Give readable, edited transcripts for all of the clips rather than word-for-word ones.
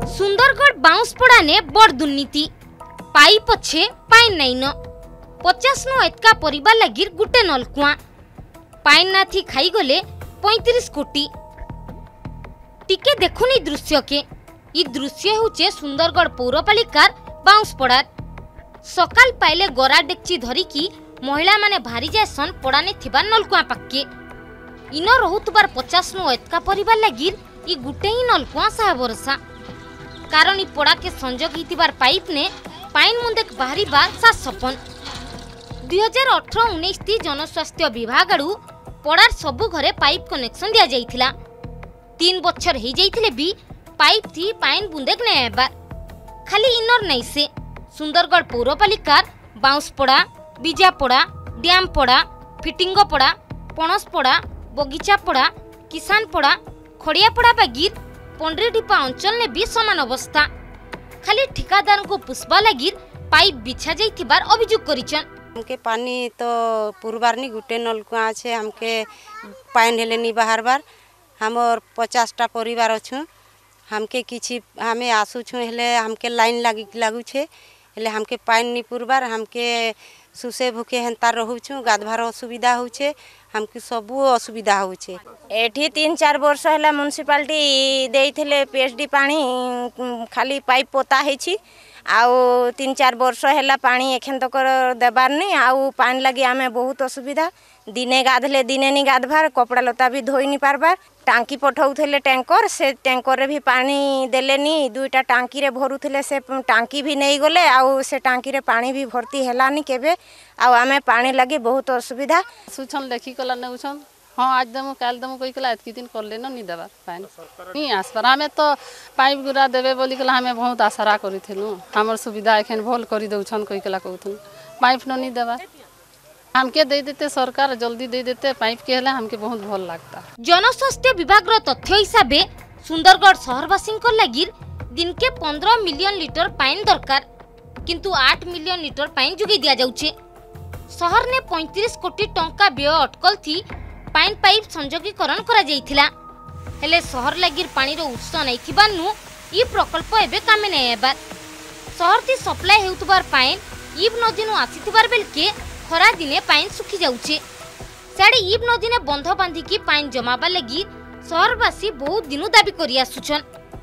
सुंदरगढ़ बाउंसपड़ा ने बड़ दुर्नीति पाइप अच्छे पाइन नाइन 50 नु एतका परिवार लगी गुटे नलकुआ पाइन ना थी खाई गले 35 कोटी टिके देखुनी दृश्य के ई दृश्य होचे सुंदरगढ़ पौरपालिकार बाउंसपड़ा सकाल पाइले गरा डेक्ची धरिकी महिला माने भारी जायसन पड़ाने थिबा नलकुआ पक्के इन रहुतबार 50 नु एतका परिवार लगी ई गुटे ही नलकुआ साहा भरोसा कारण ई पड़ा के संजोग हितिबार पाइप ने पाइन मुंदेक बाहरी बार सा सपन 2018-19 ती जनस्वास्थ्य विभाग आड़ू पड़ार सबु घरे पाइप कनेक्शन दिया जाइथिला 3 बछर हे जाइथिले भी पाइप थी पाइन बुंदेक नै आबार खाली इनर नै से सुंदरगढ़ पौरपालिकार बाउंसपड़ा बीजापड़ा डैमपड़ा फिटिंगपड़ा पणसपड़ा बगीचापड़ा किसानपड़ा खड़ियापड़ा बागिर पंड्रीडीपा अंचल ने भी समान अवस्था खाली ठिकादार को पुष्पा लगी पाइप बिछा जाइथिबार अभियोग करिछन। हमके पानी तो पूर्वारनी गुटे नलकुआ छे हमके पाइन हेले नी बाहर बार हमर 50टा परिवार अछु हमके किछि हमें आसु छु हेले हमके लाइन लागु छे हेले हमके पाइन नी पूर्वार हमके सुसे भूखे हेंता रहू छु गाधवार असुविधा होछे हमके सबु असुविधा होछे। एठी 3-4 वर्ष हैला म्युनिसिपालिटी देइथिले पीएचडी पानी खाली पाइप पोता हेछि आउ 3-4 वर्ष हैला पानी एखन तक देबार नहीं आउ पानी लगी आमे बहुत असुविधा दिने गाधले दिने नी गाधबार कपड़ा लता भी धोई नी पारबार टांकी पठाउथले टैंकर से टैंकर रे भी पानी देलेनी दुईटा टांकी रे भरुथले से टांकी भी नहीं गले आउ से टांकी रे पानी भी भर्ती हेलानी केबे आउ आमे पानी लगी बहुत असुविधा सुछन देखी कला नेउछन हाँ आज दमु काल दमु कोई कला एतकी दिन करले न नी देबार पानी नी आसपर हमें तो पाइप गुरा देबे बोली कला हमें बहुत आशा करिथिलु हमर सुविधा एखन भल करि दउछन कोई कला कहथुन पाइप न नी देबार हमके दे देते सरकार जल्दी दे देते पाइप के हला हमके बहुत भल लागता। जनस्वास्थ्य विभाग रो तथ्य हिसाबे सुंदरगढ़ शहरवासी लगी दिन के 15 मिलियन लिटर पाइन दरकार किंतु 8 मिलियन लिटर पाइन जुगी दिया जाउछे। शहर ने 35 कोटी टंका व्यय अटकल थी पाइन पाइप संयोगीकरण करा जाइथिला हेले शहर लगी पानी रो उत्स नै थिबानु ई प्रकल्प एबे कामे नै एबार शहर थी सप्लाई हेउतबार पाइन ईब नदी नु आसीथिबार बेल के खरा दिने पाइन सुखी जाउछे साडे ईब नदी ने बंध बांधिकी पाइन जमाबा लगी शहरवासी बहुत दिनु दाबी करि आसुछन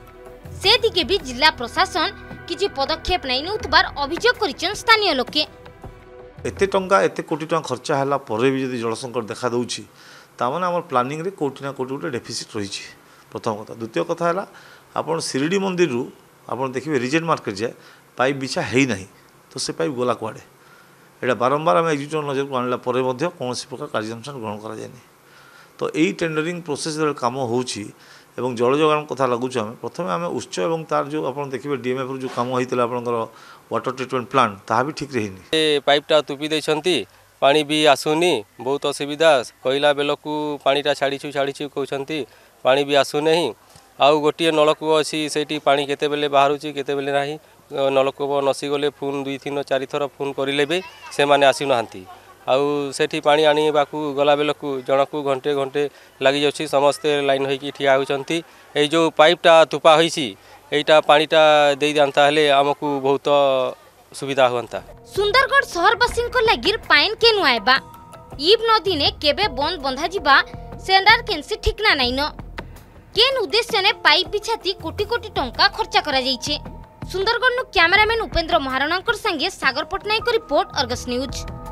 से दिके भी जिला प्रशासन किछि पदक्षेप नै नउतबार अभियोग करिछन स्थानीय लोके। एते टंका एते कोटी टंका खर्चा हला परे भी जदि जल संकट देखा दउछि तामाने हमर प्लानिंग रे कोटी ना कोटी गोटे डेफिसिट रहिछि प्रथम कथा। द्वितीय कथा हला आपण शिरडी मंदिर रु आपण देखिबे रिजेंट मार्केट जाए पाइप बिछा हेई नाही तो से पाइप गोला कुआडे एटा बारंबार आम एग्जीक्यूटिव नजर को आनला परे मध्य कौनसी प्रकार कार्यानुष्ठान ग्रहण करा जायनि तो यही टेंडरिंग प्रोसेस काम होउछि एवं जल जोगान कथा लगुछ आम प्रथम आम उच्च एवं तार जो आप देखिए डीएमएफ जो काम होता आपंकर वाटर ट्रिटमेंट प्लांट ता भी ठीक रही पाइपटा तुपी देछंती पानी भी आसुनी बहुत असुविधा कहला बेलू पानीटा छाड़ी कहते पानी भी आसु नहीं आउ गोटे नलकूप अच्छी से पानी केतेबेले बाहर केतेबेले नाही नलकूप नसीगले फोन 2-3-4 थर फोन करें भी से मैंने आसी ना आउ सेठी पानी आने गला बेलू जनकू घंटे घंटे लगी जाऊँगी समस्ते लाइन होगी ठिया होती ये जो पाइपटा तुपा होईटा पानीटा दे दिंता हेले आमको बहुत सुविधा हुआ। सुंदरगढ़ शहरवासी लगी पाइन के नुआबा ईब नदी ने केबे बंद बंधा जिबा सेंडर केनसी ठिकना नाइन केन उद्देश्य ने पाइप बिछाती कोटी कोटी टंका खर्चा करा जाइछे। सुंदरगढ़ नु कैमरामैन उपेंद्र महाराणा संगे Sagar Patnaik report Argus news.